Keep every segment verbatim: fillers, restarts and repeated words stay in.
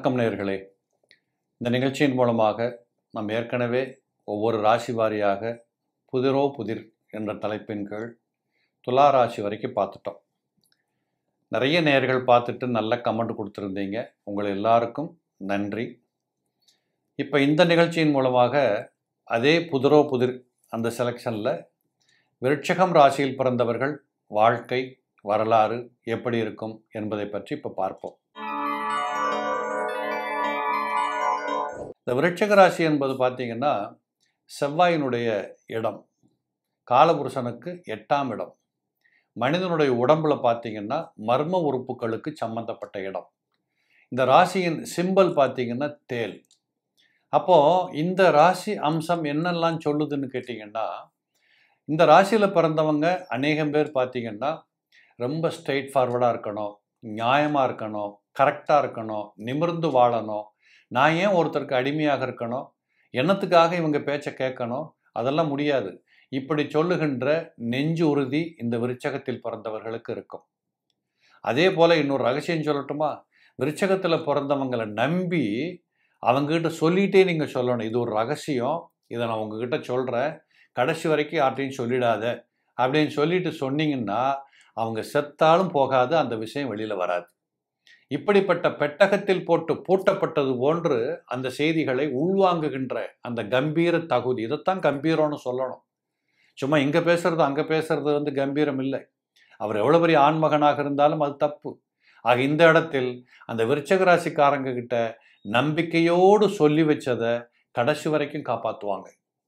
வணக்கம் நேயர்களே. இந்த நிகழ்ச்சியின் மூலமாக நாம் ஏற்கனவே ஒவ்வொரு ராசி வாரியாக புதிரோ புதிர் என்ற தலைப்பின் கீழ் துலா ராசி வரைக்கும் பார்த்துட்டோம். நிறைய நேயர்கள் பார்த்துட்டு நல்ல கமெண்ட் கொடுத்துருந்தீங்க. உங்கள் எல்லாருக்கும் நன்றி. இப்போ இந்த நிகழ்ச்சியின் மூலமாக அதே புதிரோ புதிர் அந்த செலெக்ஷனில் விருட்சிகம் ராசியில் பிறந்தவர்கள் வாழ்க்கை வரலாறு எப்படி இருக்கும் என்பதை பற்றி இப்போ பார்ப்போம். இந்த விருட்சிக ராசி என்பது பார்த்தீங்கன்னா செவ்வாயினுடைய இடம், காலபுருஷனுக்கு எட்டாம் இடம். மனிதனுடைய உடம்புல பார்த்தீங்கன்னா மர்ம உறுப்புகளுக்கு சம்பந்தப்பட்ட இடம். இந்த ராசியின் சிம்பல் பார்த்தீங்கன்னா தேல். அப்போது இந்த ராசி அம்சம் என்னெல்லாம் சொல்லுதுன்னு கேட்டிங்கன்னா, இந்த ராசியில் பிறந்தவங்க அநேகம் பேர் பார்த்தீங்கன்னா ரொம்ப ஸ்ட்ரெயிட் ஃபார்வர்டாக இருக்கணும், நியாயமாக இருக்கணும், கரெக்டாக இருக்கணும், நிமிர்ந்து வாழணும். நான் ஏன் ஒருத்தருக்கு அடிமையாக இருக்கணும், என்னத்துக்காக இவங்க பேச்சை கேட்கணும், அதெல்லாம் முடியாது. இப்படி சொல்லுகின்ற நெஞ்சு உறுதி இந்த விருச்சகத்தில் பிறந்தவர்களுக்கு இருக்கும். அதே போல் இன்னொரு ரகசியம் சொல்லட்டுமா? விருச்சகத்தில் பிறந்தவங்களை நம்பி அவங்ககிட்ட சொல்லிகிட்டே நீங்கள் சொல்லணும், இது ஒரு ரகசியம், இதை நான் உங்ககிட்ட சொல்கிறேன், கடைசி வரைக்கும் யார்ட்டையும் சொல்லிடாத அப்படின்னு சொல்லிட்டு சொன்னீங்கன்னா அவங்க செத்தாலும் போகாது, அந்த விஷயம் வெளியில் வராது. இப்படிப்பட்ட பெட்டகத்தில் போட்டு பூட்டப்பட்டது போன்று அந்த செய்திகளை உள்வாங்குகின்ற அந்த கம்பீர தகுதி, இதைத்தான் கம்பீரம்னு சொல்லணும். சும்மா இங்கே பேசுறது அங்கே பேசுறது வந்து கம்பீரம் இல்லை. அவர் எவ்வளோ பெரிய ஆண்மகனாக இருந்தாலும் அது தப்பு. ஆக இந்த இடத்தில் அந்த விருச்சிக ராசிக்காரங்க கிட்ட நம்பிக்கையோடு சொல்லி வச்சதை கடைசி வரைக்கும் காப்பாற்றுவாங்க.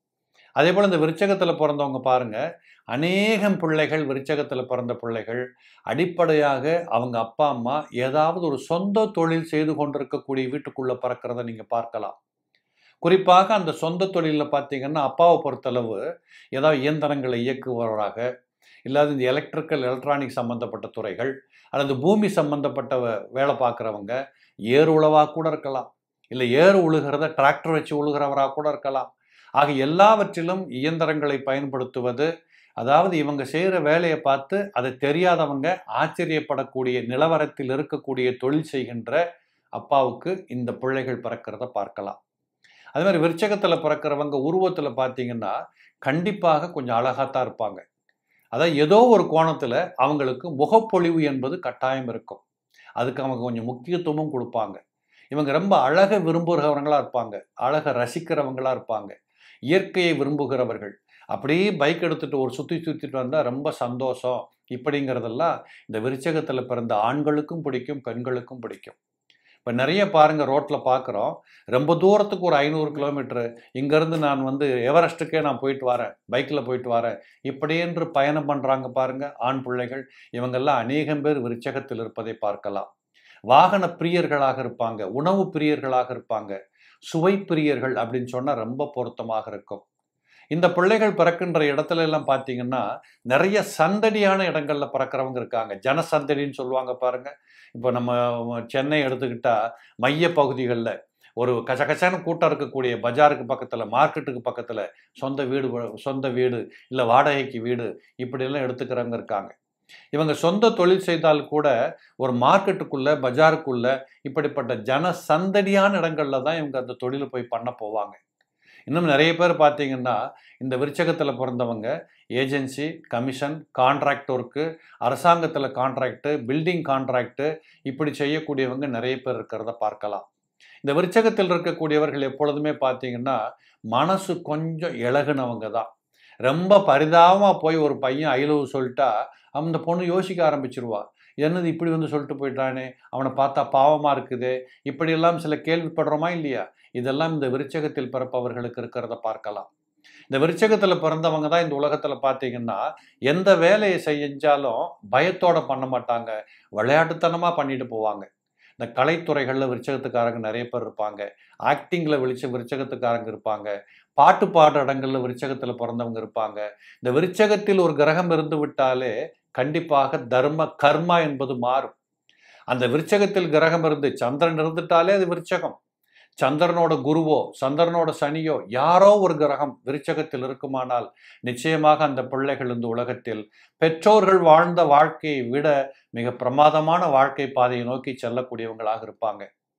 அதே போல் இந்த விருச்சகத்தில் பிறந்தவங்க பாருங்கள், அநேகம் பிள்ளைகள் விருச்சகத்தில் பிறந்த பிள்ளைகள் அடிப்படையாக அவங்க அப்பா அம்மா ஏதாவது ஒரு சொந்த தொழில் செய்து கொண்டிருக்கக்கூடிய வீட்டுக்குள்ளே பிறக்கிறத நீங்கள் பார்க்கலாம். குறிப்பாக அந்த சொந்த தொழிலில் பார்த்தீங்கன்னா அப்பாவை பொறுத்தளவு ஏதாவது இயந்திரங்களை இயக்குபவராக, இல்லாத இந்த எலக்ட்ரிக்கல் எலக்ட்ரானிக் சம்மந்தப்பட்ட துறைகள் அல்லது பூமி சம்மந்தப்பட்ட வேலை பார்க்குறவங்க, ஏறு உழவாக கூட இருக்கலாம், இல்லை ஏறு உழுகிறத டிராக்டர் வச்சு உழுகிறவராக கூட இருக்கலாம். ஆக எல்லாவற்றிலும் இயந்திரங்களை பயன்படுத்துவது, அதாவது இவங்க செய்கிற வேலையை பார்த்து அதை தெரியாதவங்க ஆச்சரியப்படக்கூடிய நிலவரத்தில் இருக்கக்கூடிய தொழில் செய்கின்ற அப்பாவுக்கு இந்த பிள்ளைகள் பிறக்கிறத பார்க்கலாம். அதே மாதிரி விருச்சகத்தில் பிறக்கிறவங்க உருவத்தில் பார்த்தீங்கன்னா கண்டிப்பாக கொஞ்சம் அழகாத்தான் இருப்பாங்க. அதாவது ஏதோ ஒரு கோணத்தில் அவங்களுக்கு முகப்பொழிவு என்பது கட்டாயம் இருக்கும். அதுக்கு அவங்க கொஞ்சம் முக்கியத்துவமும் கொடுப்பாங்க. இவங்க ரொம்ப அழகை விரும்புகிறவங்களாக இருப்பாங்க, அழகை ரசிக்கிறவங்களாக இருப்பாங்க, இயற்கையை விரும்புகிறவர்கள். அப்படியே பைக் எடுத்துகிட்டு ஒரு சுற்றி சுற்றிட்டு வந்தால் ரொம்ப சந்தோஷம். இப்படிங்கிறதெல்லாம் இந்த விருச்சகத்தில் பிறந்த ஆண்களுக்கும் பிடிக்கும், பெண்களுக்கும் பிடிக்கும். இப்போ நிறைய பாருங்கள், ரோட்டில் பார்க்குறோம், ரொம்ப தூரத்துக்கு ஒரு ஐநூறு கிலோமீட்டரு இங்கேருந்து நான் வந்து எவரெஸ்ட்டுக்கே நான் போயிட்டு வரேன், பைக்கில் போயிட்டு வரேன், இப்படியென்று பயணம் பண்ணுறாங்க பாருங்கள் ஆண் பிள்ளைகள். இவங்கெல்லாம் அநேகம் பேர் விருச்சகத்தில் இருப்பதை பார்க்கலாம். வாகன பிரியர்களாக இருப்பாங்க, உணவு பிரியர்களாக இருப்பாங்க, சுவை பிரியர்கள் அப்படின்னு சொன்னால் ரொம்ப பொருத்தமாக இருக்கும். இந்த பிள்ளைகள் பிறக்கின்ற இடத்துல எல்லாம் பார்த்தீங்கன்னா நிறைய சந்தடியான இடங்களில் பிறக்கிறவங்க இருக்காங்க. ஜனசந்தடின்னு சொல்லுவாங்க பாருங்க. இப்போ நம்ம சென்னை எடுத்துக்கிட்டா மைய பகுதிகளில் ஒரு கசகசான கூட்டம் இருக்கக்கூடிய பஜாருக்கு பக்கத்தில், மார்க்கெட்டுக்கு பக்கத்தில் சொந்த வீடு சொந்த வீடு இல்லை வாடகைக்கு வீடு இப்படியெல்லாம் எடுத்துக்கிறவங்க இருக்காங்க. இவங்க சொந்த தொழில் செய்தால் கூட ஒரு மார்க்கெட்டுக்குள்ளே, பஜாருக்குள்ளே இப்படிப்பட்ட ஜன சந்தடியான இடங்களில் தான் இவங்க அந்த தொழிலை போய் பண்ண போவாங்க. இன்னும் நிறைய பேர் பார்த்தீங்கன்னா இந்த விருச்சகத்தில் பிறந்தவங்க ஏஜென்சி, கமிஷன், கான்ட்ராக்ட் ஒர்க்கு, அரசாங்கத்தில் கான்ட்ராக்டு, பில்டிங் கான்ட்ராக்டு இப்படி செய்யக்கூடியவங்க நிறைய பேர் இருக்கிறத பார்க்கலாம். இந்த விருச்சகத்தில் இருக்கக்கூடியவர்கள் எப்பொழுதுமே பார்த்தீங்கன்னா மனசு கொஞ்சம் இழகுனவங்க தான். ரொம்ப பரிதாபமாக போய் ஒரு பையன் ஐ லவ் சொல்லிட்டா அந்த பொண்ணு யோசிக்க ஆரம்பிச்சிருவா, என்னது இப்படி வந்து சொல்லிட்டு போயிட்டானே, அவனை பார்த்தா பாவமாக இருக்குது, இப்படியெல்லாம் சில கேள்விப்படுறோமா இல்லையா? இதெல்லாம் இந்த விருச்சகத்தில் பிறப்பவர்களுக்கு இருக்கிறத பார்க்கலாம். இந்த விருச்சகத்தில் பிறந்தவங்க தான் இந்த உலகத்தில் பார்த்தீங்கன்னா எந்த வேலையை செஞ்சாலும் பயத்தோடு பண்ண மாட்டாங்க, விளையாட்டுத்தனமாக பண்ணிட்டு போவாங்க. இந்த கலைத்துறைகளில் விருச்சகத்துக்காரங்க நிறைய பேர் இருப்பாங்க, ஆக்டிங்கில் விழிச்ச விருச்சகத்துக்காரங்க இருப்பாங்க, பாட்டு பாடுற இடங்களில் விருச்சகத்தில் பிறந்தவங்க இருப்பாங்க. இந்த விருச்சகத்தில் ஒரு கிரகம் இருந்து விட்டாலே கண்டிப்பாக தர்ம கர்மா என்பது மாறும். அந்த விருச்சகத்தில் கிரகம் இருந்து சந்திரன் இருந்துட்டாலே அது விருச்சகம். சந்திரனோட குருவோ சந்திரனோட சனியோ யாரோ ஒரு கிரகம் விருச்சகத்தில் இருக்குமானால் நிச்சயமாக அந்த பிள்ளைகள் இந்த உலகத்தில் பெற்றோர்கள் வாழ்ந்த வாழ்க்கையை விட மிக பிரமாதமான வாழ்க்கை பாதையை நோக்கி செல்லக்கூடியவங்களாக இருப்பாங்க.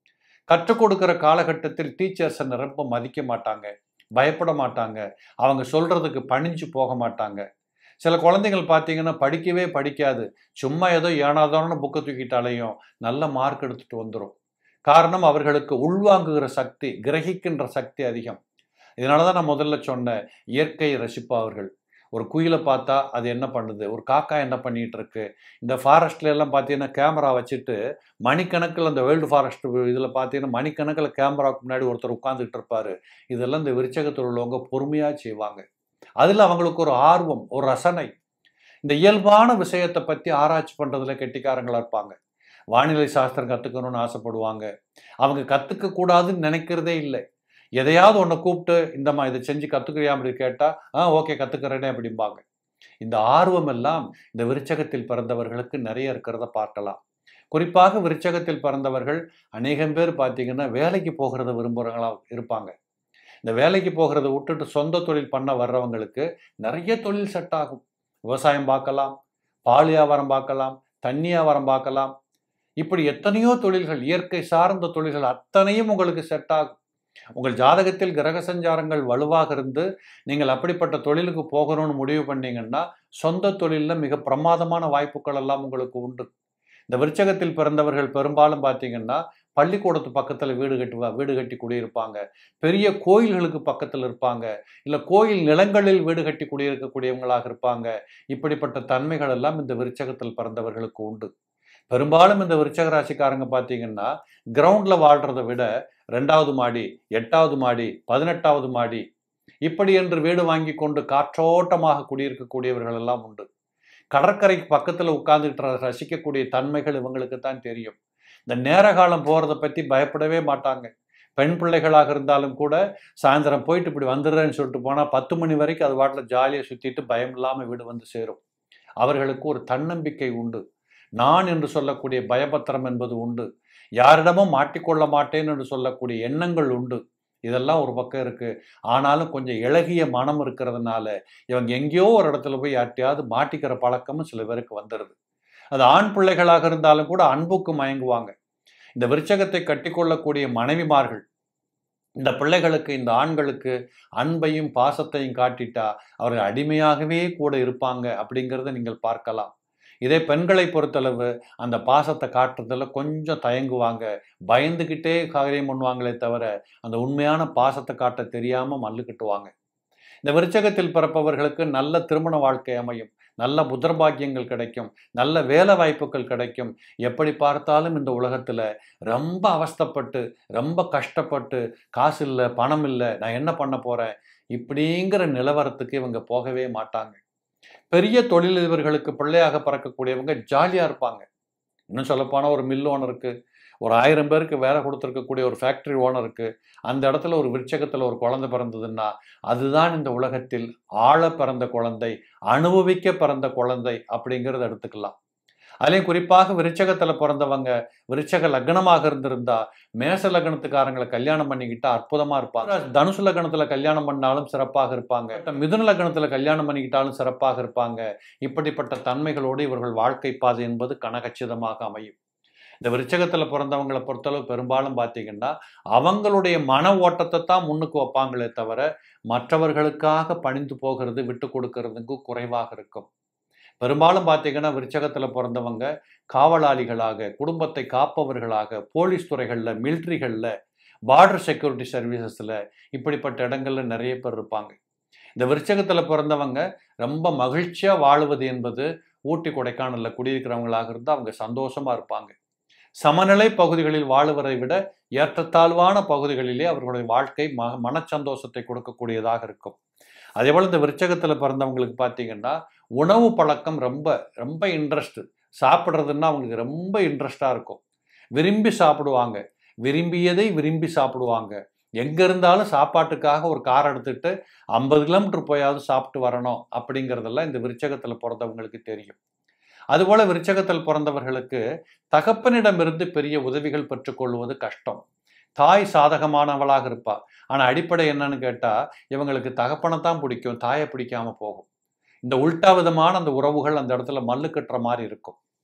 கற்றுக் கொடுக்கிற காலகட்டத்தில் டீச்சர்ஸை நிரம்ப மதிக்க மாட்டாங்க, பயப்பட மாட்டாங்க, அவங்க சொல்றதுக்கு பணிஞ்சு போக மாட்டாங்க. சில குழந்தைகள் பார்த்தீங்கன்னா படிக்கவே படிக்காது, சும்மா ஏதோ ஏனாதானு புக்கை தூக்கிட்டு அலையும், நல்ல மார்க் எடுத்துட்டு வந்துடும். காரணம் அவர்களுக்கு உள்வாங்குகிற சக்தி, கிரகிக்கின்ற சக்தி அதிகம். இதனால தான் நான் முதல்ல சொன்னேன், இயற்கையை ரசிப்பவர்கள். ஒரு குயிலை பார்த்தா அது என்ன பண்ணுது, ஒரு காக்கா என்ன பண்ணிட்டு இருக்கு. இந்த ஃபாரஸ்ட்ல எல்லாம் பார்த்தீங்கன்னா கேமரா வச்சுட்டு மணிக்கணக்கில் அந்த வேர்ல்டு ஃபாரஸ்ட் இதில் பார்த்தீங்கன்னா மணிக்கணக்கில் கேமராவுக்கு முன்னாடி ஒருத்தர் உட்கார்ந்துட்டு இருப்பாரு. இதெல்லாம் இந்த விருச்சகத்தில் உள்ளவங்க பொறுமையாக செய்வாங்க. அதில் அவங்களுக்கு ஒரு ஆர்வம், ஒரு ரசனை. இந்த இயல்பான விஷயத்தை பற்றி ஆராய்ச்சி பண்ணுறதுல கெட்டிக்காரங்களாக இருப்பாங்க. வானிலை சாஸ்திரம் கற்றுக்கணும்னு ஆசைப்படுவாங்க. அவங்க கற்றுக்க கூடாதுன்னு நினைக்கிறதே இல்லை. எதையாவது ஒன்றை கூப்பிட்டு இந்தம்மா இதை செஞ்சு கற்றுக்கிறியா அப்படி கேட்டால் ஆ ஓகே கற்றுக்கிறேனே அப்படிம்பாங்க. இந்த ஆர்வம் எல்லாம் இந்த விருச்சகத்தில் பிறந்தவர்களுக்கு நிறைய இருக்கிறத பார்க்கலாம். குறிப்பாக விருச்சகத்தில் பிறந்தவர்கள் அநேகம் பேர் பார்த்தீங்கன்னா வேலைக்கு போகிறத விரும்புகிறவங்களா இருப்பாங்க. இந்த வேலைக்கு போகிறத விட்டுட்டு சொந்த தொழில் பண்ண வர்றவங்களுக்கு நிறைய தொழில் செட் ஆகும். விவசாயம் பார்க்கலாம், பால் வியாபாரம் பார்க்கலாம், தண்ணி வியாபாரம் பார்க்கலாம். இப்படி எத்தனையோ தொழில்கள், இயற்கை சார்ந்த தொழில்கள் அத்தனையும் உங்களுக்கு செட் ஆகும். உங்கள் ஜாதகத்தில் கிரக சஞ்சாரங்கள் வலுவாக இருந்து நீங்கள் அப்படிப்பட்ட தொழிலுக்கு போகணும்னு முடிவு பண்ணீங்கன்னா சொந்த தொழிலில் மிக பிரமாதமான வாய்ப்புகள் எல்லாம் உங்களுக்கு உண்டு. இந்த விருச்சகத்தில் பிறந்தவர்கள் பெரும்பாலும் பார்த்தீங்கன்னா பள்ளிக்கூடத்து பக்கத்தில் வீடு கட்டி வீடு கட்டி குடியிருப்பாங்க, பெரிய கோயில்களுக்கு பக்கத்தில் இருப்பாங்க, இல்லை கோயில் நிலங்களில் வீடு கட்டி குடியிருக்கக்கூடியவங்களாக இருப்பாங்க. இப்படிப்பட்ட தன்மைகள் எல்லாம் இந்த விருச்சகத்தில் பிறந்தவர்களுக்கு உண்டு. பெரும்பாலும் இந்த விருச்சக ராசிக்காரங்க பார்த்தீங்கன்னா கிரவுண்டில் வாழ்கிறத விட ரெண்டாவது மாடி, எட்டாவது மாடி, பதினெட்டாவது மாடி இப்படி என்று வீடு வாங்கி கொண்டு காற்றோட்டமாக குடியிருக்கக்கூடியவர்கள் எல்லாம் உண்டு. கடற்கரைக்கு பக்கத்தில் உட்கார்ந்துட்டு ரசிக்கக்கூடிய தன்மைகள் இவங்களுக்கு தான் தெரியும். இந்த நேர காலம் போகிறத பற்றி பயப்படவே மாட்டாங்க. பெண் பிள்ளைகளாக இருந்தாலும் கூட சாயந்தரம் போயிட்டு இப்படி வந்துடுறேன்னு சொல்லிட்டு போனால் பத்து மணி வரைக்கும் அது வாட்டில் ஜாலியாக சுற்றிட்டு பயம் இல்லாமல் வீடு வந்து சேரும். அவர்களுக்கு ஒரு தன்னம்பிக்கை உண்டு. நான் என்று சொல்லக்கூடிய பயபத்திரம் என்பது உண்டு. யாரிடமும் மாட்டிக்கொள்ள மாட்டேன் என்று சொல்லக்கூடிய எண்ணங்கள் உண்டு. இதெல்லாம் ஒரு பக்கம் இருக்கு. ஆனாலும் கொஞ்சம் இளகிய மனம் இருக்கிறதுனால இவங்க எங்கேயோ ஒரு இடத்துல போய் யார்ட்டையாவது மாட்டிக்கிற பழக்கமும் சில பேருக்கு வந்துடுது. அது ஆண் பிள்ளைகளாக இருந்தாலும் கூட அன்புக்கு மயங்குவாங்க. இந்த விருச்சகத்தை கட்டிக்கொள்ளக்கூடிய மனைவிமார்கள் இந்த பிள்ளைகளுக்கு, இந்த ஆண்களுக்கு அன்பையும் பாசத்தையும் காட்டிட்டா அவர்கள் அடிமையாகவே கூட இருப்பாங்க அப்படிங்கிறத நீங்கள் பார்க்கலாம். இதே பெண்களை பொறுத்தளவு அந்த பாசத்தை காட்டுறதுல கொஞ்சம் தயங்குவாங்க, பயந்துக்கிட்டே காரியம் பண்ணுவாங்களே தவிர அந்த உண்மையான பாசத்தை காட்ட தெரியாமல் மல்லுக்கிட்டுவாங்க. இந்த விருச்சகத்தில் பிறப்பவர்களுக்கு நல்ல திருமண வாழ்க்கை அமையும், நல்ல புத்திரபாக்கியங்கள் கிடைக்கும், நல்ல வேலை வாய்ப்புகள் கிடைக்கும். எப்படி பார்த்தாலும் இந்த உலகத்தில் ரொம்ப அவஸ்தைப்பட்டு ரொம்ப கஷ்டப்பட்டு காசு இல்லை, பணம் இல்லை, நான் என்ன பண்ண போகிறேன் இப்படிங்கிற நிலவரத்துக்கு இவங்க போகவே மாட்டாங்க. பெரிய தொழிலதிபர்களுக்கு பிள்ளையாக பிறக்கக்கூடியவங்க ஜாலியாக இருப்பாங்க. இன்னும் சொல்லப்போனால் ஒரு மில் ஓனருக்கு, ஒரு ஆயிரம் பேருக்கு வேலை கொடுத்துருக்கக்கூடிய ஒரு ஃபேக்ட்ரி ஓனருக்கு அந்த இடத்துல ஒரு விருச்சகத்தில் ஒரு குழந்தை பிறந்ததுன்னா அதுதான் இந்த உலகத்தில் ஆழ பிறந்த குழந்தை, அனுபவிக்க பிறந்த குழந்தை அப்படிங்கிறத எடுத்துக்கலாம். அதுலேயும் குறிப்பாக விருச்சகத்தில் பிறந்தவங்க விருச்சக லக்னமாக இருந்திருந்தா மேச லக்னத்துக்காரங்களை கல்யாணம் பண்ணிக்கிட்டா அற்புதமாக இருப்பாங்க. தனுசு லக்னத்தில் கல்யாணம் பண்ணாலும் சிறப்பாக இருப்பாங்க, மிதுன லக்னத்தில் கல்யாணம் பண்ணிக்கிட்டாலும் சிறப்பாக இருப்பாங்க. இப்படிப்பட்ட தன்மைகளோடு இவர்கள் வாழ்க்கை பாதை என்பது கனகச்சிதமாக அமையும். இந்த விருச்சகத்தில் பிறந்தவங்களை பொறுத்தளவு பெரும்பாலும் பார்த்தீங்கன்னா அவங்களுடைய மன ஓட்டத்தை தான் முன்னுக்கு வைப்பாங்களே தவிர மற்றவர்களுக்காக பணிந்து போகிறது, விட்டு கொடுக்கறதுக்கு குறைவாக இருக்கும். பெரும்பாலும் பார்த்தீங்கன்னா விருச்சகத்தில் பிறந்தவங்க காவலாளிகளாக, குடும்பத்தை காப்பவர்களாக, போலீஸ் துறைகளில், மிலிட்ரிகளில், பார்டர் செக்யூரிட்டி சர்வீசஸில் இப்படிப்பட்ட இடங்களில் நிறைய பேர் இருப்பாங்க. இந்த விருச்சகத்தில் பிறந்தவங்க ரொம்ப மகிழ்ச்சியாக வாழுவது என்பது ஊட்டி கொடைக்கானலில் குடியிருக்கிறவங்களாக இருந்தால் அவங்க சந்தோஷமாக இருப்பாங்க. சமநிலை பகுதிகளில் வாழுவதை விட ஏற்றத்தாழ்வான பகுதிகளிலே அவர்களுடைய வாழ்க்கை ம மனச்சந்தோஷத்தை கொடுக்கக்கூடியதாக இருக்கும். அதே போல் இந்த விருச்சகத்தில் பிறந்தவங்களுக்கு பார்த்தீங்கன்னா உணவு பழக்கம் ரொம்ப ரொம்ப இன்ட்ரெஸ்ட், சாப்பிட்றதுன்னா அவங்களுக்கு ரொம்ப இன்ட்ரெஸ்டாக இருக்கும். விரும்பி சாப்பிடுவாங்க, விரும்பியதை விரும்பி சாப்பிடுவாங்க. எங்கே இருந்தாலும் சாப்பாட்டுக்காக ஒரு கார் எடுத்துகிட்டு ஐம்பது கிலோமீட்டர் போயாவது சாப்பிட்டு வரணும் அப்படிங்கிறதெல்லாம் இந்த விருச்சகத்தில் பிறந்தவங்களுக்கு தெரியும். அதுபோல் விருச்சகத்தில் பிறந்தவர்களுக்கு தகப்பனிடமிருந்து பெரிய உதவிகள் பெற்றுக்கொள்வது கஷ்டம். தாய் சாதகமானவளாக இருப்பாள், ஆனால் அடிப்படை என்னன்னு கேட்டால் இவங்களுக்கு தகப்பனை தான் பிடிக்கும், தாயை பிடிக்காமல் போகும். இந்த உல்டா விதமான அந்த உறவுகள் அந்த இடத்துல மல்லு கட்டுற மாதிரி இருக்கும்.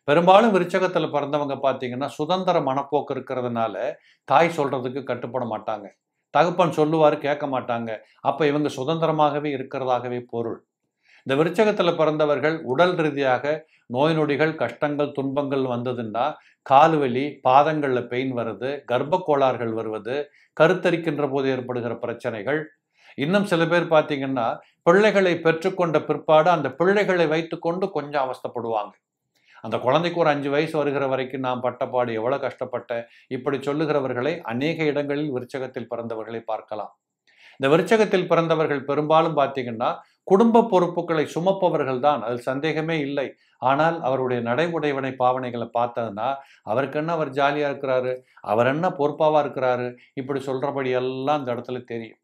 பெரும்பாலும் விருச்சகத்தில் பிறந்தவங்க பார்த்தீங்கன்னா சுதந்திர மனப்போக்கு இருக்கிறதுனால தாய் சொல்றதுக்கு கட்டுப்பட மாட்டாங்க. தகப்பன் சொல்லுவாரு கேட்க மாட்டாங்க. அப்ப இவங்க சுதந்திரமாகவே இருக்கிறதாகவே பொருள். இந்த விருச்சகத்தில் பிறந்தவர்கள் உடல் ரீதியாக நோய் நொடிகள், கஷ்டங்கள், துன்பங்கள் வந்ததுன்னா கால்வலி, பாதங்கள்ல பெயின் வருது, கர்ப்ப கோளாறுகள் வருவது, கருத்தரிக்கின்ற போது ஏற்படுகிற பிரச்சனைகள். இன்னும் சில பேர் பார்த்தீங்கன்னா பிள்ளைகளை பெற்றுக்கொண்ட பிற்பாடு அந்த பிள்ளைகளை வைத்துக்கொண்டு கொஞ்சம் அவஸ்தைப்படுவாங்க. அந்த குழந்தைக்கு ஒரு அஞ்சு வயசு வருகிற வரைக்கும் நான் பட்டப்பாடு எவ்வளவு கஷ்டப்பட்டேன் இப்படி சொல்லுகிறவர்களை அநேக இடங்களில் விருச்சகத்தில் பிறந்தவர்களை பார்க்கலாம். இந்த விருச்சகத்தில் பிறந்தவர்கள் பெரும்பாலும் பார்த்தீங்கன்னா குடும்ப பொறுப்புகளை சுமப்பவர்கள் தான், அதில் சந்தேகமே இல்லை. ஆனால் அவருடைய நடைமுறைவனை பாவனைகளை பார்த்ததுன்னா அவருக்கு என்ன அவர் ஜாலியா இருக்கிறாரு, அவர் என்ன பொறுப்பாவா இருக்கிறாரு, இப்படி சொல்றபடி எல்லாம் இந்த இடத்துல தெரியும்.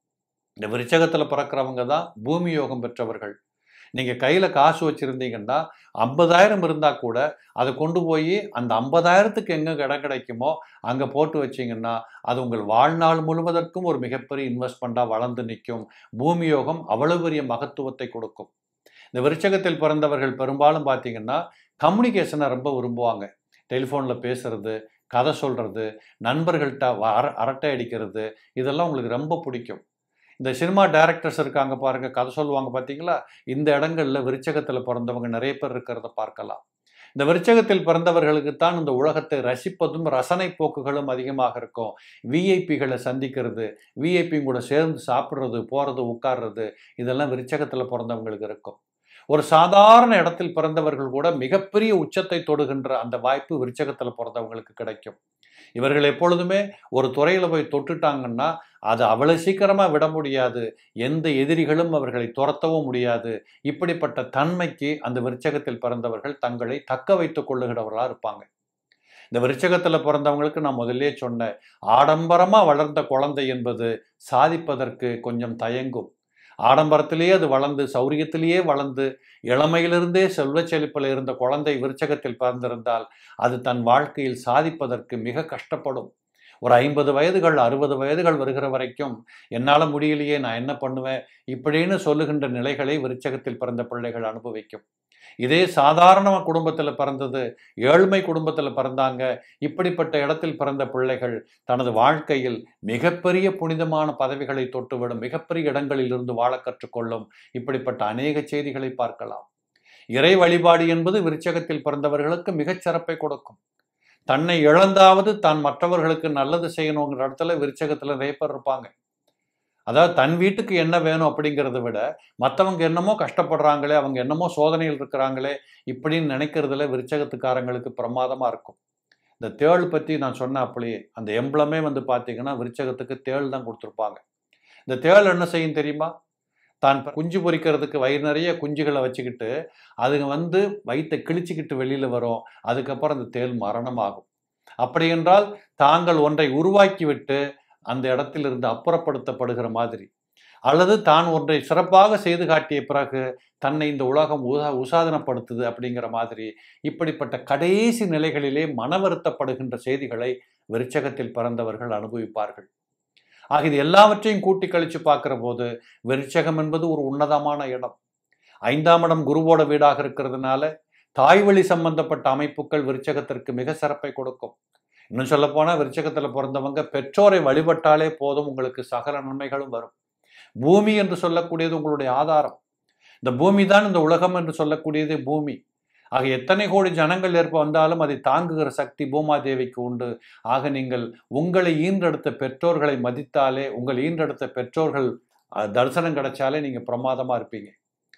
இந்த விருச்சகத்துல பிறக்கிறவங்க தான் பூமி யோகம் பெற்றவர்கள். நீங்க கையில காசு வச்சிருந்தீங்கன்னா ஐம்பதாயிரம் இருந்தா கூட அதை கொண்டு போய் அந்த ஐம்பதாயிரத்துக்கு எங்க இடம் கிடைக்குமோ அங்க போட்டு வச்சீங்கன்னா அது உங்கள் வாழ்நாள் முழுவதற்கும் ஒரு மிகப்பெரிய இன்வெஸ்ட்மெண்டா வளர்ந்து நிற்கும். பூமி யோகம் அவ்வளவு பெரிய மகத்துவத்தை கொடுக்கும். இந்த விருச்சகத்தில் பிறந்தவர்கள் பெரும்பாலும் பார்த்தீங்கன்னா கம்யூனிகேஷனை ரொம்ப விரும்புவாங்க. டெலிஃபோன்ல பேசுறது, கதை சொல்றது, நண்பர்கள்ட்ட அரட்டை அடிக்கிறது, இதெல்லாம் உங்களுக்கு ரொம்ப பிடிக்கும். இந்த சினிமா டைரக்டர்ஸ் இருக்காங்க பாருங்க, கதை சொல்லுவாங்க பார்த்தீங்களா, இந்த இடங்கள்ல விருச்சகத்தில் பிறந்தவங்க நிறைய பேர் இருக்கிறத பார்க்கலாம். இந்த விருச்சகத்தில் பிறந்தவர்களுக்கு தான் இந்த உலகத்தை ரசிப்பதும் ரசனை போக்குகளும் அதிகமாக இருக்கும். விஐபிகளை சந்திக்கிறது, விஐபி கூட சேர்ந்து சாப்பிட்றது, போறது, உட்கார்றது, இதெல்லாம் விருச்சகத்தில் பிறந்தவங்களுக்கு இருக்கும். ஒரு சாதாரண இடத்தில் பிறந்தவர்கள் கூட மிகப்பெரிய உச்சத்தை தொடுகின்ற அந்த வாய்ப்பு விருச்சகத்தில் பிறந்தவங்களுக்கு கிடைக்கும். இவர்கள் எப்பொழுதுமே ஒரு துறையில போய் தொட்டுட்டாங்கன்னா அது அவ்வளவு சீக்கிரமா விட முடியாது. எந்த எதிரிகளும் அவர்களை துரத்தவும் முடியாது. இப்படிப்பட்ட தன்மைக்கு அந்த விருச்சகத்தில் பிறந்தவர்கள் தங்களை தக்க வைத்துக் கொள்ளுகிறவர்களா இருப்பாங்க. இந்த விருச்சகத்துல பிறந்தவங்களுக்கு நான் முதல்லே சொன்னேன், ஆடம்பரமா வளர்ந்த குழந்தை என்பது சாதிப்பதற்கு கொஞ்சம் தயங்கும். ஆடம்பரத்திலேயே அது வளர்ந்து, சௌரியத்திலேயே வளர்ந்து, இளமையிலிருந்தே செல்வ செழிப்பில் இருந்த குழந்தை விருச்சகத்தில் பிறந்திருந்தால் அது தன் வாழ்க்கையில் சாதிப்பதற்கு மிக கஷ்டப்படும். ஒரு ஐம்பது வயதுகள் அறுபது வயதுகள் வருகிற வரைக்கும் என்னால் முடியலையே, நான் என்ன பண்ணுவேன் இப்படின்னு சொல்லுகின்ற நிலைகளை விருச்சகத்தில் பிறந்த பிள்ளைகள் அனுபவிக்கும். இதே சாதாரண குடும்பத்தில் பிறந்தது, ஏழ்மை குடும்பத்தில் பிறந்தாங்க, இப்படிப்பட்ட இடத்தில் பிறந்த பிள்ளைகள் தனது வாழ்க்கையில் மிகப்பெரிய புனிதமான பதவிகளை தொட்டுவிடும், மிகப்பெரிய இடங்களில் இருந்து வாழ கற்றுக்கொள்ளும். இப்படிப்பட்ட அநேக செய்திகளை பார்க்கலாம். இறை வழிபாடு என்பது விருச்சகத்தில் பிறந்தவர்களுக்கு மிகச் சிறப்பை கொடுக்கும். தன்னை இழந்தாவது தான் மற்றவர்களுக்கு நல்லது செய்யணுங்கிற இடத்துல விருச்சகத்துல நிறைய பேர் இருப்பாங்க. அதாவது தன் வீட்டுக்கு என்ன வேணும் அப்படிங்கிறத விட மற்றவங்க என்னமோ கஷ்டப்படுறாங்களே, அவங்க என்னமோ சோதனையில் இருக்கிறாங்களே இப்படின்னு நினைக்கிறதுல விருச்சகத்துக்காரங்களுக்கு பிரமாதமா இருக்கும். இந்த தேள் பற்றி நான் சொன்ன அப்படியே அந்த எம்பளமே வந்து பார்த்தீங்கன்னா விருச்சகத்துக்கு தேள் தான் கொடுத்துருப்பாங்க. இந்த தேள் என்ன செய்யும் தெரியுமா? தான் குஞ்சு பொரிக்கிறதுக்கு வயிறு நிறைய குஞ்சுகளை வச்சுக்கிட்டு அதுங்க வந்து வயிற்றை கிழிச்சிக்கிட்டு வெளியில வரும். அதுக்கப்புறம் அந்த தேள் மரணமாகும். அப்படி என்றால் தாங்கள் ஒன்றை உருவாக்கிவிட்டு அந்த இடத்திலிருந்து அப்புறப்படுத்தப்படுகிற மாதிரி, அல்லது தான் ஒன்றை சிறப்பாக செய்து காட்டிய பிறகு தன்னை இந்த உலகம் உசா உசாதனப்படுத்துது அப்படிங்கிற மாதிரி, இப்படிப்பட்ட கடைசி நிலைகளிலே மன வருத்தப்படுகின்ற செய்திகளை விருச்சகத்தில் பிறந்தவர்கள் அனுபவிப்பார்கள். ஆக இது எல்லாவற்றையும் கூட்டி கழிச்சு பார்க்கிற போது விருச்சகம் என்பது ஒரு உன்னதமான இடம். ஐந்தாம் இடம் குருவோட வீடாக இருக்கிறதுனால தாய்வழி சம்பந்தப்பட்ட அமைப்புகள் விருச்சகத்திற்கு மிக சிறப்பை கொடுக்கும். இன்னும் சொல்ல போனா விருச்சகத்துல பிறந்தவங்க பெற்றோரை வழிபட்டாலே போதும், உங்களுக்கு சகல நன்மைகளும் வரும். பூமி என்று சொல்லக்கூடியது உங்களுடைய ஆதாரம். இந்த பூமி தான் இந்த உலகம் என்று சொல்லக்கூடியது பூமி. ஆக எத்தனை கோடி ஜனங்கள் ஏற்ப வந்தாலும் அதை தாங்குகிற சக்தி பூமாதேவிக்கு உண்டு. ஆக நீங்கள் உங்களை ஈன்றெடுத்த பெற்றோர்களை மதித்தாலே, உங்கள் ஈன்றெடுத்த பெற்றோர்கள் தரிசனம் கிடைச்சாலே நீங்க பிரமாதமா இருப்பீங்க.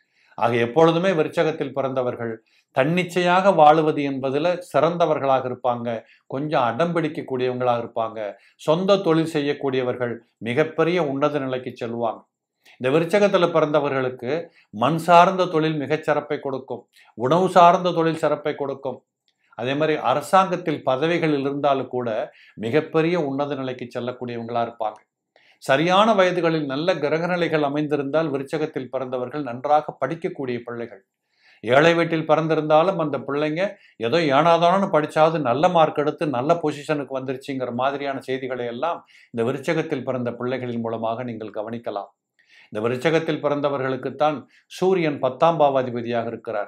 ஆக எப்பொழுதுமே விருச்சகத்தில் பிறந்தவர்கள் தன்னிச்சையாக வாழுவது என்பதுல சிறந்தவர்களாக இருப்பாங்க. கொஞ்சம் அடம்பிடிக்கக்கூடியவங்களாக இருப்பாங்க. சொந்த தொழில் செய்யக்கூடியவர்கள் மிகப்பெரிய உன்னத நிலைக்கு செல்வாங்க. இந்த விருச்சகத்துல பிறந்தவர்களுக்கு மண் சார்ந்த தொழில் மிகச் சிறப்பை கொடுக்கும். உணவு சார்ந்த தொழில் சிறப்பை கொடுக்கும். அதே மாதிரி அரசாங்கத்தில் பதவிகளில் இருந்தாலும் கூட மிகப்பெரிய உன்னத நிலைக்கு செல்லக்கூடியவங்களா இருப்பாங்க. சரியான வயதுகளில் நல்ல கிரகநிலைகள் அமைந்திருந்தால் விருச்சகத்தில் பிறந்தவர்கள் நன்றாக படிக்கக்கூடிய பிள்ளைகள். ஏழை வீட்டில் பிறந்திருந்தாலும் அந்த பிள்ளைங்க ஏதோ ஏனாதானு படிச்சாவது நல்ல மார்க் எடுத்து நல்ல பொசிஷனுக்கு வந்துருச்சுங்கிற மாதிரியான செய்திகளை எல்லாம் இந்த விருச்சகத்தில் பிறந்த பிள்ளைகளின் மூலமாக நீங்கள் கவனிக்கலாம். இந்த விருச்சகத்தில் பிறந்தவர்களுக்குத்தான் சூரியன் பத்தாம் பாவாதிபதியாக இருக்கிறார்.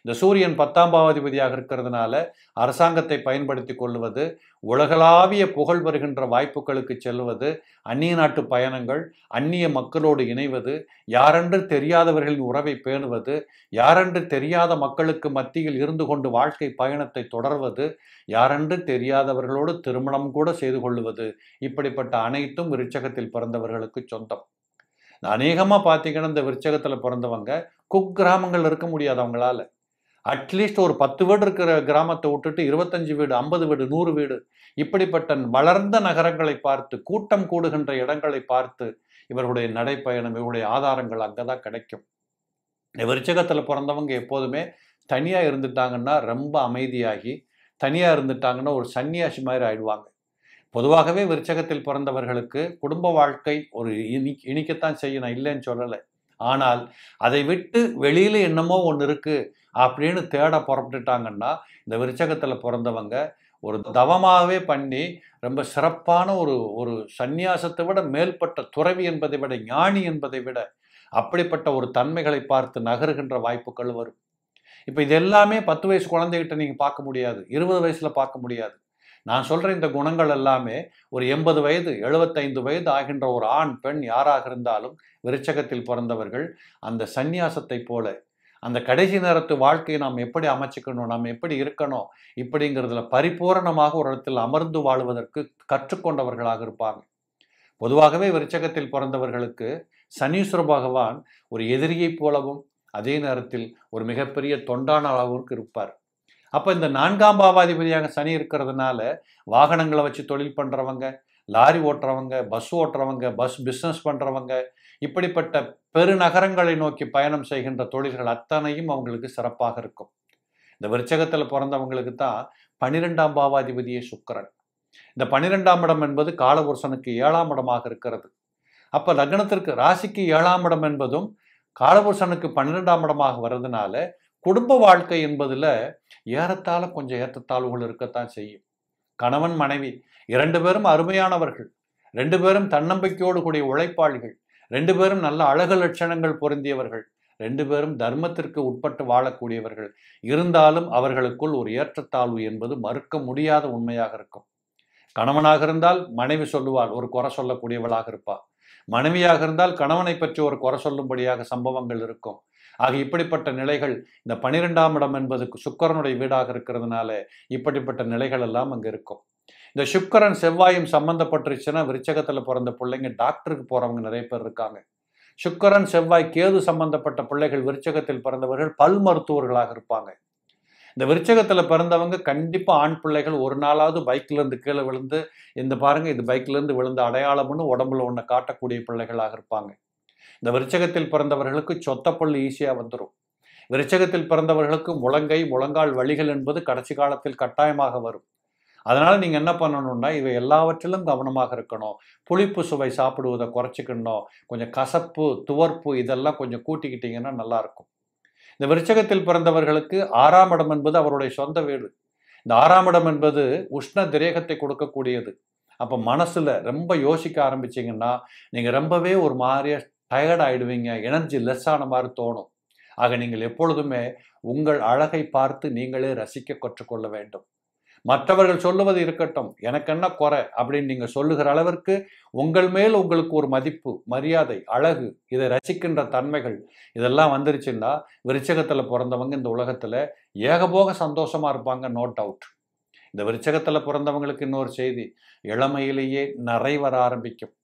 இந்த சூரியன் பத்தாம் பாவாதிபதியாக இருக்கிறதுனால அரசாங்கத்தை பயன்படுத்தி கொள்வது, உலகளாவிய புகழ் வருகின்ற வாய்ப்புகளுக்கு செல்வது, அந்நிய நாட்டு பயணங்கள், அந்நிய மக்களோடு இணைவது, யாரென்று தெரியாதவர்களின் உறவை பேணுவது, யாரென்று தெரியாத மக்களுக்கு மத்தியில் இருந்து கொண்டு வாழ்க்கை பயணத்தை தொடர்வது, யாரென்று தெரியாதவர்களோடு திருமணம் கூட செய்து கொள்வது, இப்படிப்பட்ட அனைத்தும் விருச்சகத்தில் பிறந்தவர்களுக்கு சொந்தம். அநேகமாக பார்த்தீங்கன்னா இந்த விருச்சகத்தில் பிறந்தவங்க குக்கிராமங்கள் இருக்க முடியாது அவங்களால. அட்லீஸ்ட் ஒரு பத்து வீடு இருக்கிற கிராமத்தை விட்டுட்டு இருபத்தஞ்சு வீடு, ஐம்பது வீடு, நூறு வீடு, இப்படிப்பட்ட வளர்ந்த நகரங்களை பார்த்து, கூட்டம் கூடுகின்ற இடங்களை பார்த்து இவர்களுடைய நடைப்பயணம், இவருடைய ஆதாரங்கள் அங்கே தான் கிடைக்கும். விருச்சகத்தில் பிறந்தவங்க எப்போதுமே தனியாக இருந்துட்டாங்கன்னா ரொம்ப அமைதியாகி, தனியாக இருந்துட்டாங்கன்னா ஒரு சன்னியாசி மாதிரி ஆயிடுவாங்க. பொதுவாகவே விருச்சகத்தில் பிறந்தவர்களுக்கு குடும்ப வாழ்க்கை ஒரு இனி இனிக்கத்தான் செய்யும், நான் இல்லைன்னு சொல்லலை. ஆனால் அதை விட்டு வெளியில் என்னமோ ஒன்று இருக்குது அப்படின்னு தேட புறப்பட்டுட்டாங்கன்னா இந்த விருச்சகத்தில் பிறந்தவங்க ஒரு தவமாகவே பண்ணி ரொம்ப சிறப்பான ஒரு ஒரு சந்நியாசத்தை விட மேல்பட்ட துறவி என்பதை விட, ஞானி என்பதை விட அப்படிப்பட்ட ஒரு தன்மைகளை பார்த்து நகருகின்ற வாய்ப்புகள் வரும். இப்போ இது எல்லாமே பத்து வயசு குழந்தைகிட்ட நீங்கள் பார்க்க முடியாது, இருபது வயசில் பார்க்க முடியாது. நான் சொல்கிற இந்த குணங்கள் எல்லாமே ஒரு எண்பது வயது எழுபத்தைந்து வயது ஆகின்ற ஒரு ஆண் பெண் யாராக இருந்தாலும் விருச்சகத்தில் பிறந்தவர்கள் அந்த சந்நியாசத்தை போல அந்த கடைசி நேரத்து வாழ்க்கையை நாம் எப்படி அமைச்சிக்கணும், நாம் எப்படி இருக்கணும், இப்படிங்கிறதுல பரிபூரணமாக ஒரு இடத்தில் அமர்ந்து வாழ்வதற்கு கற்றுக்கொண்டவர்களாக இருப்பாங்க. பொதுவாகவே விருச்சகத்தில் பிறந்தவர்களுக்கு சனீஸ்வர பகவான் ஒரு எதிரியைப் போலவும் அதே நேரத்தில் ஒரு மிகப்பெரிய தொண்டானாகவும் இருப்பார். அப்போ இந்த நான்காம் பாவாதிபதியாக சனி இருக்கிறதுனால வாகனங்களை வச்சு தொழில் பண்ணுறவங்க, லாரி ஓட்டுறவங்க, பஸ் ஓட்டுறவங்க, பஸ் பிஸ்னஸ் பண்ணுறவங்க, இப்படிப்பட்ட பெருநகரங்களை நோக்கி பயணம் செய்கின்ற தொழில்கள் அத்தனையும் அவங்களுக்கு சிறப்பாக இருக்கும். இந்த விருச்சகத்தில் பிறந்தவங்களுக்கு தான் பன்னிரெண்டாம் பாவாதிபதியே சுக்கிரன். இந்த பன்னிரெண்டாம் இடம் என்பது காலபுருஷனுக்கு ஏழாம் இடமாக இருக்கிறது. அப்போ லக்னத்திற்கு ராசிக்கு ஏழாம் இடம் என்பதும் காலபுருஷனுக்கு பன்னிரெண்டாம் இடமாக வர்றதுனால குடும்ப வாழ்க்கை என்பதில் ஏறத்தாழ கொஞ்சம் ஏற்றத்தாழ்வுகள் இருக்கத்தான் செய்யும். கணவன் மனைவி இரண்டு பேரும் அருமையானவர்கள், ரெண்டு பேரும் தன்னம்பிக்கையோடு கூடிய உழைப்பாளிகள், ரெண்டு பேரும் நல்ல அழகு லட்சணங்கள் பொருந்தியவர்கள், ரெண்டு பேரும் தர்மத்திற்கு உட்பட்டு வாழக்கூடியவர்கள். இருந்தாலும் அவர்களுக்குள் ஒரு ஏற்றத்தாழ்வு என்பது மறுக்க முடியாத உண்மையாக இருக்கும். கணவனாக இருந்தால் மனைவி சொல்லுவாள், ஒரு குறை சொல்லக்கூடியவளாக இருப்பாள். மனைவியாக இருந்தால் கணவனை பற்றி ஒரு குறை சொல்லும்படியாக சம்பவங்கள் இருக்கும். ஆக இப்படிப்பட்ட நிலைகள் இந்த பன்னிரெண்டாம் இடம் என்பது சுக்கிரனுடைய வீடாக இருக்கிறதுனால இப்படிப்பட்ட நிலைகள் எல்லாம் அங்கே இருக்கும். இந்த சுக்கிரன் செவ்வாயும் சம்பந்தப்பட்டுருச்சுன்னா விருச்சகத்தில் பிறந்த பிள்ளைங்க டாக்டருக்கு போகிறவங்க நிறைய பேர் இருக்காங்க. சுக்கிரன் செவ்வாய் கேது சம்பந்தப்பட்ட பிள்ளைகள் விருச்சகத்தில் பிறந்தவர்கள் பல் மருத்துவர்களாக இருப்பாங்க. இந்த விருச்சகத்தில் பிறந்தவங்க கண்டிப்பாக ஆண் பிள்ளைகள் ஒரு நாளாவது பைக்கிலேருந்து கீழே விழுந்து, இந்த பாருங்க இது பைக்கிலேருந்து விழுந்த அடையாளம்னு உடம்புல ஒன்று காட்டக்கூடிய பிள்ளைகளாக இருப்பாங்க. இந்த விருச்சகத்தில் பிறந்தவர்களுக்கு சொத்தப்பள்ளி ஈஸியாக வந்துடும். விருச்சகத்தில் பிறந்தவர்களுக்கு முழங்கை முழங்கால் வலிகள் என்பது கடைசி காலத்தில் கட்டாயமாக வரும். அதனால் நீங்கள் என்ன பண்ணணும்னா இவை எல்லாவற்றிலும் கவனமாக இருக்கணும். புளிப்பு சுவை சாப்பிடுவதை குறைச்சிக்கணும். கொஞ்சம் கசப்பு, துவர்ப்பு இதெல்லாம் கொஞ்சம் கூட்டிக்கிட்டிங்கன்னா நல்லாயிருக்கும். இந்த விருச்சகத்தில் பிறந்தவர்களுக்கு ஆறாம் இடம் என்பது அவருடைய சொந்த வீடு. இந்த ஆறாம் இடம் என்பது உஷ்ண திரேகத்தை கொடுக்கக்கூடியது. அப்போ மனசில் ரொம்ப யோசிக்க ஆரம்பிச்சிங்கன்னா நீங்கள் ரொம்பவே ஒரு மாதிரியா டயர்ட் ஆகிடுவீங்க, எனர்ஜி லெஸ் ஆன மாதிரி தோணும். ஆக நீங்கள் எப்பொழுதுமே உங்கள் அழகை பார்த்து நீங்களே ரசிக்க கற்றுக்கொள்ள வேண்டும். மற்றவர்கள் சொல்லுவது இருக்கட்டும், எனக்கு என்ன குறை அப்படின்னு நீங்கள் சொல்லுகிற அளவிற்கு உங்கள் மேல் உங்களுக்கு ஒரு மதிப்பு, மரியாதை, அழகு, இதை ரசிக்கின்ற தன்மைகள் இதெல்லாம் வந்துருச்சுன்னா விருச்சகத்தில் பிறந்தவங்க இந்த உலகத்தில் ஏகபோக சந்தோஷமாக இருப்பாங்க, நோ டவுட். இந்த விருச்சகத்தில் பிறந்தவங்களுக்கு இன்னொரு செய்தி, இளமையிலேயே நிறை வர ஆரம்பிக்கும்.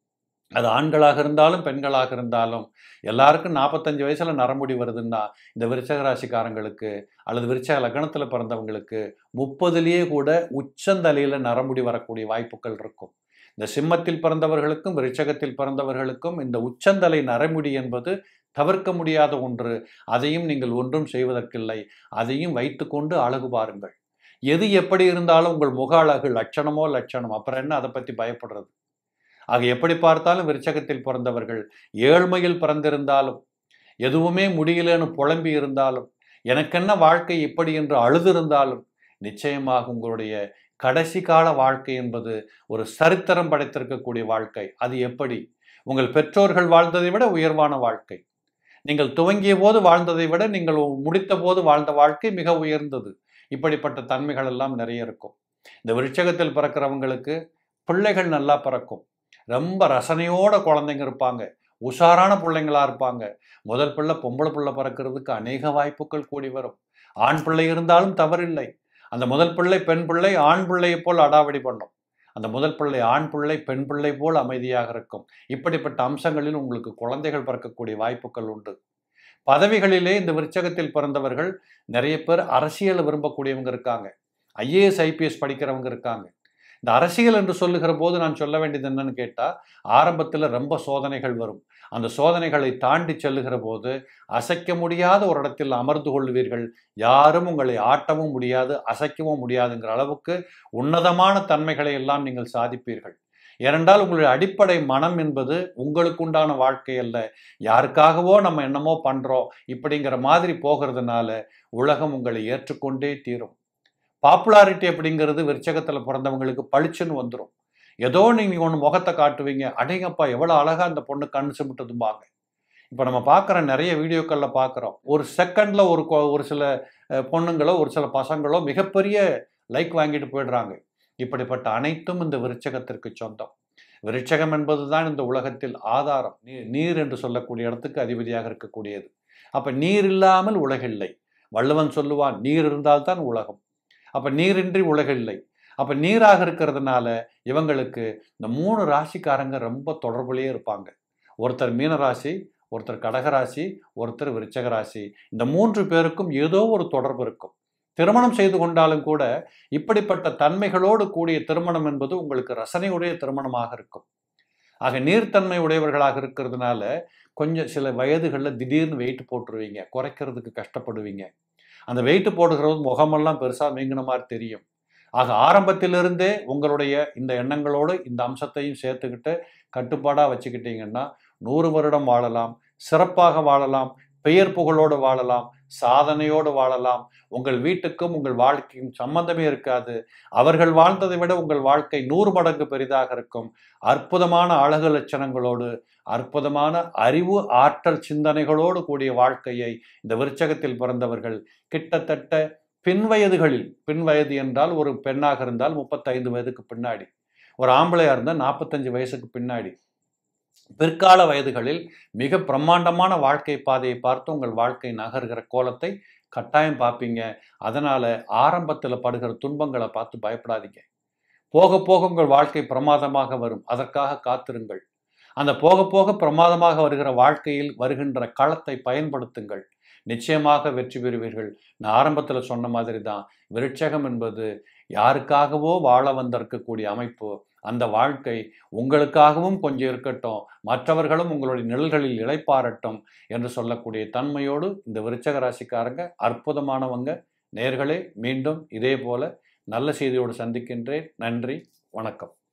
அது ஆண்களாக இருந்தாலும் பெண்களாக இருந்தாலும் எல்லாருக்கும் நாற்பத்தஞ்சு வயசில் நரமுடி வருதுன்னா இந்த விருச்சக ராசிக்காரங்களுக்கு அல்லது விருச்சக லக்னத்தில் பிறந்தவங்களுக்கு முப்பதுலேயே கூட உச்சந்தலையில் நரமுடி வரக்கூடிய வாய்ப்புகள் இருக்கும். இந்த சிம்மத்தில் பிறந்தவர்களுக்கும் விருச்சகத்தில் பிறந்தவர்களுக்கும் இந்த உச்சந்தலை நரமுடி என்பது தவிர்க்க முடியாத ஒன்று. அதையும் நீங்கள் ஒன்றும் செய்வதற்கில்லை. அதையும் வைத்துக்கொண்டு அழகு பாருங்கள். எது எப்படி இருந்தாலும் உங்கள் முக அழகு லட்சணமோ லட்சணம், அப்புறம் என்ன அதை பற்றி பயப்படுறது? ஆக எப்படி பார்த்தாலும் விருச்சகத்தில் பிறந்தவர்கள் ஏழ்மையில் பிறந்திருந்தாலும், எதுவுமே முடியலன்னு புலம்பி இருந்தாலும், எனக்கென்ன வாழ்க்கை இப்படி என்று அழுதிருந்தாலும், நிச்சயமாக உங்களுடைய கடைசி கால வாழ்க்கை என்பது ஒரு சரித்திரம் படைத்திருக்கக்கூடிய வாழ்க்கை. அது எப்படி? உங்கள் பெற்றோர்கள் வாழ்ந்ததை விட உயர்வான வாழ்க்கை. நீங்கள் துவங்கிய போது வாழ்ந்ததை விட நீங்கள் முடித்த போது வாழ்ந்த வாழ்க்கை மிக உயர்ந்தது. இப்படிப்பட்ட தன்மைகள் எல்லாம் நிறைய இருக்கும். இந்த விருட்சகத்தில் பிறக்கிறவங்களுக்கு பிள்ளைகள் நல்லா பிறக்கும். ரொம்ப ரசனையோட குழந்தைங்க இருப்பாங்க. உஷாரான பிள்ளைங்களா இருப்பாங்க. முதல் பிள்ளை பொம்பளை பிள்ளை பிறக்கிறதுக்கு அநேக வாய்ப்புகள் கூடி வரும். ஆண் பிள்ளை இருந்தாலும் தவறில்லை. அந்த முதல் பிள்ளை பெண் பிள்ளை ஆண் பிள்ளையை போல் அடாவடி பண்ணும். அந்த முதல் பிள்ளை ஆண் பிள்ளை பெண் பிள்ளை போல் அமைதியாக இருக்கும். இப்படிப்பட்ட அம்சங்களில் உங்களுக்கு குழந்தைகள் பிறக்கக்கூடிய வாய்ப்புகள் உண்டு. பதவிகளிலே இந்த விருட்சகத்தில் பிறந்தவர்கள் நிறைய பேர் அரசியலை விரும்பக்கூடியவங்க இருக்காங்க. ஐஏஎஸ் ஐபிஎஸ் படிக்கிறவங்க இருக்காங்க. இந்த அரசியல் என்று சொல்லுகிற போது நான் சொல்ல வேண்டியது என்னன்னு கேட்டால், ஆரம்பத்தில் ரொம்ப சோதனைகள் வரும். அந்த சோதனைகளை தாண்டி செல்லுகிற போது அசைக்க முடியாத ஒரு இடத்தில் அமர்ந்து கொள்வீர்கள். யாரும் உங்களை ஆட்டவும் முடியாது, அசைக்கவும் முடியாதுங்கிற அளவுக்கு உன்னதமான தன்மைகளை எல்லாம் நீங்கள் சாதிப்பீர்கள். ஏனென்றால் உங்களுடைய அடிப்படை மனம் என்பது உங்களுக்குண்டான வாழ்க்கை அல்ல. யாருக்காகவோ நம்ம என்னமோ பண்ணுறோம் இப்படிங்கிற மாதிரி போகிறதுனால உலகம் உங்களை ஏற்றுக்கொண்டே தீரும். பாப்புலாரிட்டி அப்படிங்கிறது விருட்சகத்தில் பிறந்தவங்களுக்கு பளிச்சுன்னு வந்துடும். ஏதோ நீங்கள் ஒன்று முகத்தை காட்டுவீங்க, அடேங்கப்பா எவ்வளோ அழகாக அந்த பொண்ணு கண் சிமிட்டுதும்பாங்க. இப்போ நம்ம பார்க்குற நிறைய வீடியோக்களில் பார்க்குறோம். ஒரு செகண்டில் ஒரு ஒரு சில பொண்ணுங்களோ ஒரு சில பசங்களோ மிகப்பெரிய லைக் வாங்கிட்டு போயிடுறாங்க. இப்படிப்பட்ட அனைத்தும் இந்த விருட்சகத்திற்கு சொந்தம். விருட்சகம் என்பது தான் இந்த உலகத்தில் ஆதாரம். நீர் நீர் என்று சொல்லக்கூடிய இடத்துக்கு அதிபதியாக இருக்கக்கூடியது. அப்போ நீர் இல்லாமல் உலகில்லை. வள்ளுவன் சொல்லுவான், நீர் இருந்தால்தான் உலகம். அப்போ நீரின்றி உலகில்லை. அப்போ நீராக இருக்கிறதுனால இவங்களுக்கு இந்த மூணு ராசிக்காரங்க ரொம்ப தொடர்புலேயே இருப்பாங்க. ஒருத்தர் மீனராசி, ஒருத்தர் கடகராசி, ஒருத்தர் விருட்சக ராசி. இந்த மூன்று பேருக்கும் ஏதோ ஒரு தொடர்பு இருக்கும். திருமணம் செய்து கொண்டாலும் கூட இப்படிப்பட்ட தன்மைகளோடு கூடிய திருமணம் என்பது உங்களுக்கு ரசனையுடைய திருமணமாக இருக்கும். ஆக நீர்த்தன்மை உடையவர்களாக இருக்கிறதுனால கொஞ்சம் சில வயதுகளில் திடீர்னு வெயிட் போட்டுருவீங்க, குறைக்கிறதுக்கு கஷ்டப்படுவீங்க. அந்த வெயிட் போடுகிறது முகமெல்லாம் பெருசாக மீங்கின மாதிரி தெரியும். ஆக ஆரம்பத்திலிருந்தே உங்களுடைய இந்த எண்ணங்களோடு இந்த அம்சத்தையும் சேர்த்துக்கிட்டு கட்டுப்பாடாக வச்சுக்கிட்டீங்கன்னா நூறு வருடம் வாழலாம், சிறப்பாக வாழலாம், பெயர் புகழோடு வாழலாம், சாதனையோடு வாழலாம். உங்கள் வீட்டுக்கும் உங்கள் வாழ்க்கையும் சம்பந்தமே இருக்காது. அவர்கள் வாழ்ந்ததை விட உங்கள் வாழ்க்கை நூறு மடங்கு பெரிதாக இருக்கும். அற்புதமான அழகு லட்சணங்களோடு, அற்புதமான அறிவு ஆற்றல் சிந்தனைகளோடு கூடிய வாழ்க்கையை இந்த விருட்சகத்தில் பிறந்தவர்கள் கிட்டத்தட்ட பின் வயதுகளில், பின் வயது என்றால் ஒரு பெண்ணாக இருந்தால் முப்பத்தைந்து வயதுக்கு பின்னாடி, ஒரு ஆம்பளையாக இருந்தால் நாற்பத்தஞ்சு வயசுக்கு பின்னாடி, பிற்கால வயதுகளில் மிக பிரம்மாண்டமான வாழ்க்கை பாதையை பார்த்து உங்கள் வாழ்க்கை நகர்கிற கோலத்தை கட்டாயம் பார்ப்பீங்க. அதனால் ஆரம்பத்தில் படுகிற துன்பங்களை பார்த்து பயப்படாதீங்க. போக போக உங்கள் வாழ்க்கை பிரமாதமாக வரும். அதற்காக காத்திருங்கள். அந்த போக போக பிரமாதமாக வருகிற வாழ்க்கையில் வருகின்ற களத்தை பயன்படுத்துங்கள். நிச்சயமாக வெற்றி பெறுவீர்கள். நான் ஆரம்பத்தில் சொன்ன மாதிரி தான், விருட்சகம் என்பது யாருக்காகவோ வாழ வந்திருக்கக்கூடிய அமைப்பு. அந்த வாழ்க்கை உங்களுக்காகவும் கொஞ்சம் இருக்கட்டும், மற்றவர்களும் உங்களுடைய நிழல்களில் இளைப்பாறட்டும் என்று சொல்லக்கூடிய தன்மையோடு இந்த விருட்சக ராசிக்காரங்க அற்புதமானவங்க. நேயர்களே, மீண்டும் இதே போல நல்ல செய்தியோடு சந்திக்கின்றேன். நன்றி, வணக்கம்.